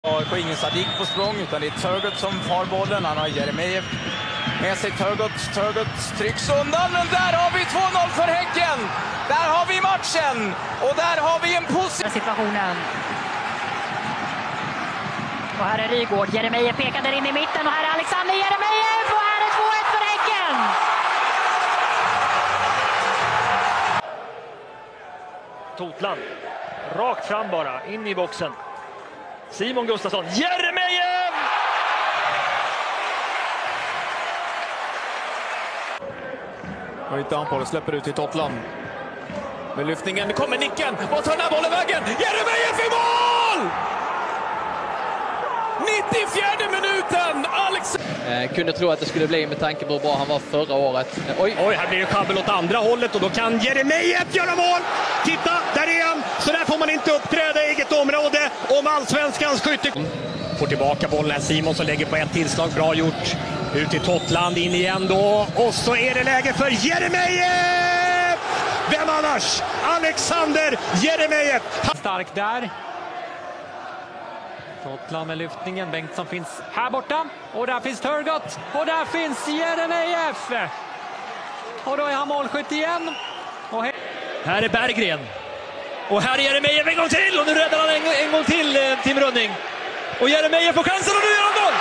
Får ingen Sadik på språng, utan det är Turgut som far bollen. Han har Jeremejeff med sig. Turgut trycks undan, men där har vi 2-0 för Häcken. Där har vi matchen och där har vi en positiv situationen. Och här är Rygaard. Jeremejeff pekar där in i mitten och här är Alexander Jeremejeff och här är 2-1 för Häcken. Totland. Rakt fram bara, in i boxen. Simon Gustafsson, Jeremejeff! Och hittar han på det, släpper ut till Totland. Med lyftningen kommer nicken. Vad tar den här bollen vägen? Jeremejeff i mål! 94 minuten! Kunde tro att det skulle bli med tanke på hur bra han var förra året. Oj, här blir det schabbel åt andra hållet och då kan Jeremejeff göra mål! Titta, där är han! Så där får man inte uppträda i eget område om allsvenskans skytte. Får tillbaka bollen här, Simon som lägger på ett tillslag, bra gjort. Ut till Totland, in igen då. Och så är det läge för Jeremejeff! Vem annars? Alexander Jeremejeff! Stark där. Totland med lyftningen. Bengtsson finns här borta. Och där finns Turgut. Och där finns Jeremejeff. Och då är han målskytt igen. Och här är Berggren. Och här är Jeremejeff en gång till. Och nu räddar han en gång till Tim Rönning. Och Jeremejeff får chansen och nu gör han mål!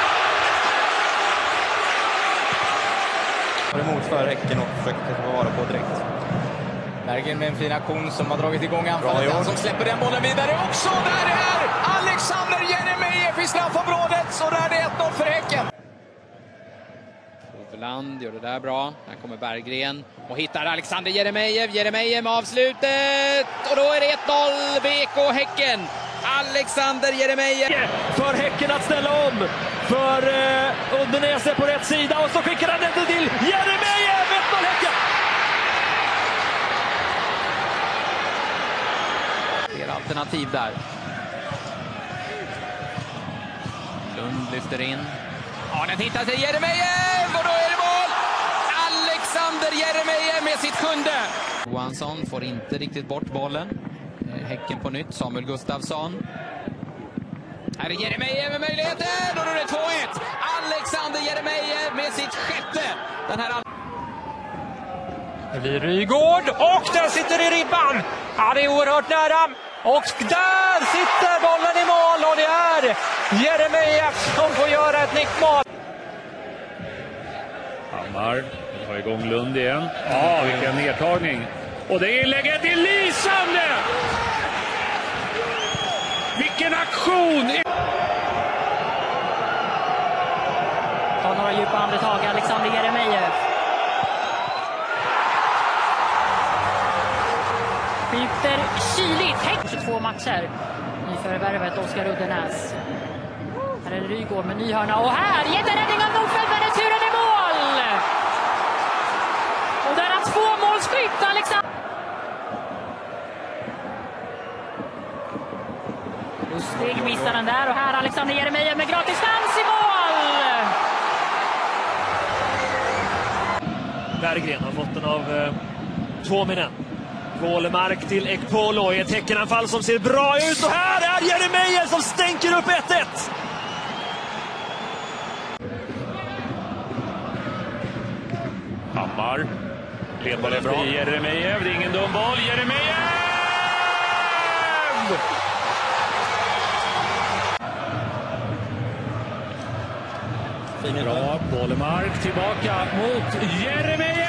emot för Häcken och försöker ta vara på direkt. Berggren med en fin aktion som har dragit igång anfallet. Han som släpper den bollen vidare också. Där är Alexander Jeremejeff i straffområdet. Så där är det 1-0 för Häcken. Overland gör det där bra. Här kommer Berggren och hittar Alexander Jeremejeff. Jeremejeff med avslutet. Och då är det 1-0 BK Häcken. Alexander Jeremejeff. För Häcken att ställa om. För Uddenäs är på rätt sida. Och så skickar han den till Jeremejeff. 1-0 Häcken. Fler alternativ där. Lund lyfter in. Ja, den hittar sig Jeremejeff och då är det mål! Alexander Jeremejeff med sitt sjunde. Johansson får inte riktigt bort bollen. Häcken på nytt, Samuel Gustafsson. Här är Jeremejeff med möjligheten och då är det 2-1. Alexander Jeremejeff med sitt sjätte. Den här det blir Rygaard och den sitter i ribban. Ja, det är oerhört nära. Och där sitter bollen i mål och det är Jeremejeff som får göra ett nickmål. Hammar har igång Lund igen. Ja, vilken nedtagning. Och det inlägget är lysande! Vilken aktion! Ta några djupa andetag, Alexander Jeremejeff. Skjuter kyligt. 22 matcher. Nyförvärvet Oskar Uddenäs. Här är Rygaard med ny hörna. Och här jätteräddning av Nordfeldt, men returen i mål! Och där har 2 målskytt, Alexander. Lustig missar den där och här Alexander Jeremejeff med gratis chans i mål! Berggren har fått den av Tuominen. Wålemark till Ekpolo i ett Häckenanfall som ser bra ut. Och här är Jeremejeff som stänker upp 1-1. Hammar. Ledboll är bra. Jeremejeff, det är ingen dum boll. Jeremejeff! Bra, Wålemark tillbaka mot Jeremejeff!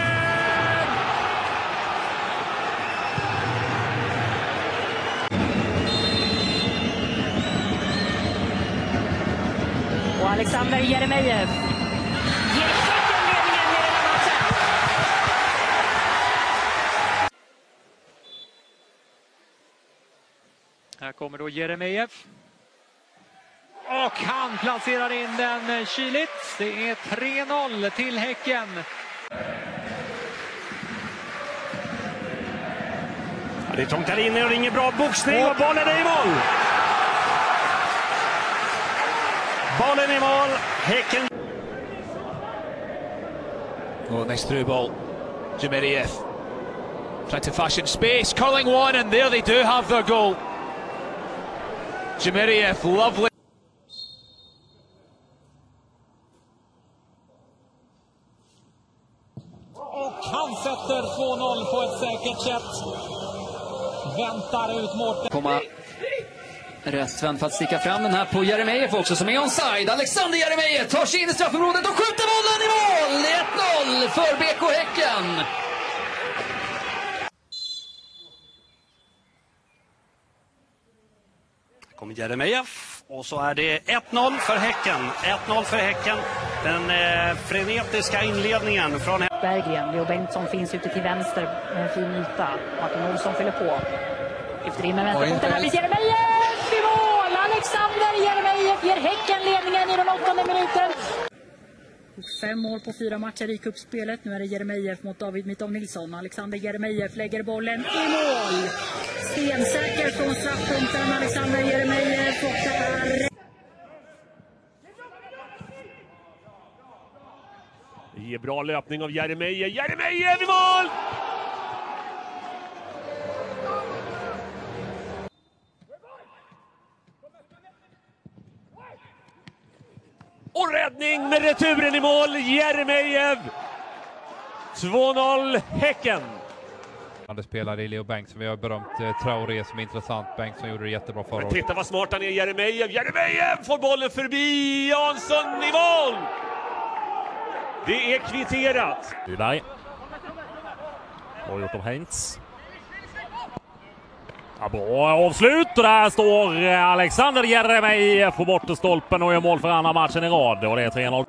Och Alexander Jeremejeff ger Häcken ledningen i den här matchen. Här kommer då Jeremejeff. Och han placerar in den kyligt. Det är 3-0 till Häcken. Ja, det är trångt här inne och det är ingen bra boxning och bollen är i mål. Bollen i mål. Häcken. Oh, nice through ball. Jeremejeff trying to fashion space, curling one, and there they do have their goal. Jeremejeff, lovely. sätter 2-0 på ett säkert sätt. Väntar ut Mårten. Komma rättvänd för att sticka fram den här på Jeremejeff också som är onside. Alexander Jeremejeff tar sig in i straffområdet och skjuter bollen i mål! 1-0 för BK Häcken. Kommer Jeremejeff och så är det 1-0 för Häcken. 1-0 för Häcken. Den frenetiska inledningen från Berggren, Leo Bengtsson finns ute till vänster med en fin yta. Martin Olsson fyller på. Lyfter in med vänsterfoten, här blir Jeremejeff i mål! Alexander Jeremejeff ger Häcken ledningen i den 8:e minuten. 5 mål på 4 matcher i kuppspelet. Nu är det Jeremejeff mot David Mitov Nilsson. Alexander Jeremejeff lägger bollen i mål. Stensäker från straffpunkten Alexander Jeremejeff. Och det är... Det är bra löpning av Jeremejeff. Jeremejeff i mål! Och räddning med returen i mål. Jeremejeff. 2-0 Häcken. Han spelade i Leo Bengtsson. Vi har berömt Traoré som är intressant. Bengtsson gjorde det jättebra förra året. Titta vad smart han är, Jeremejeff. Jeremejeff får bollen förbi Jansson i mål. Det är kvitterat. Nyberg. Bra gjort av Heinz. Ja, bra avslut och där står Alexander Jeremejeff på bortestolpen och gör mål för andra matchen i rad. Och det är 3-0.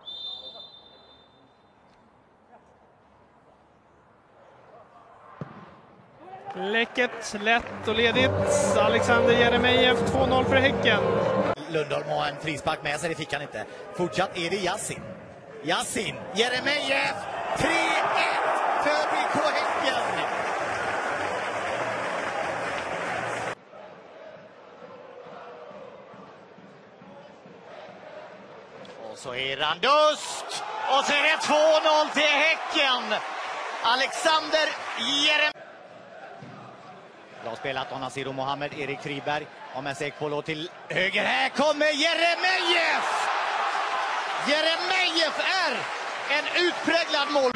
Läckert, lätt och ledigt. Alexander Jeremejeff 2-0 för Häcken. Lundholm har en frispark med sig, det fick han inte. Fortsatt är det Yassin. Yassin, Jeremejeff, 3-1 för BK Häcken. Och så är Randust. Och så är det 2-0 till Häcken. Alexander Jeremejeff. Bra spelat av Nasiro Mohammed, Erik Friberg. Har med sig Ekpolo till höger. Här kommer Jeremejeff! Jeremejeff är en utpräglad mål.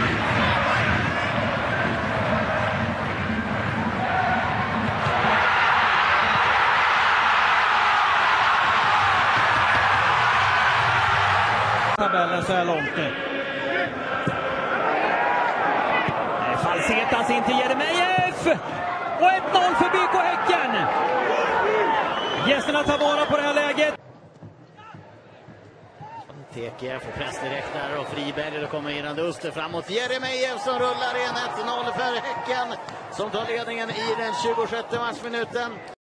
Tabellen så här långt nu. Falsetas in till Jeremejeff! Och 1-0 för BK Häcken! Gästerna tar vara på det här läget. Teke får press direkt där och Friberg, det kommer in Öster framåt. Jeremejeff som rullar in 1-0 för Häcken som tar ledningen i den 26:e matchminuten.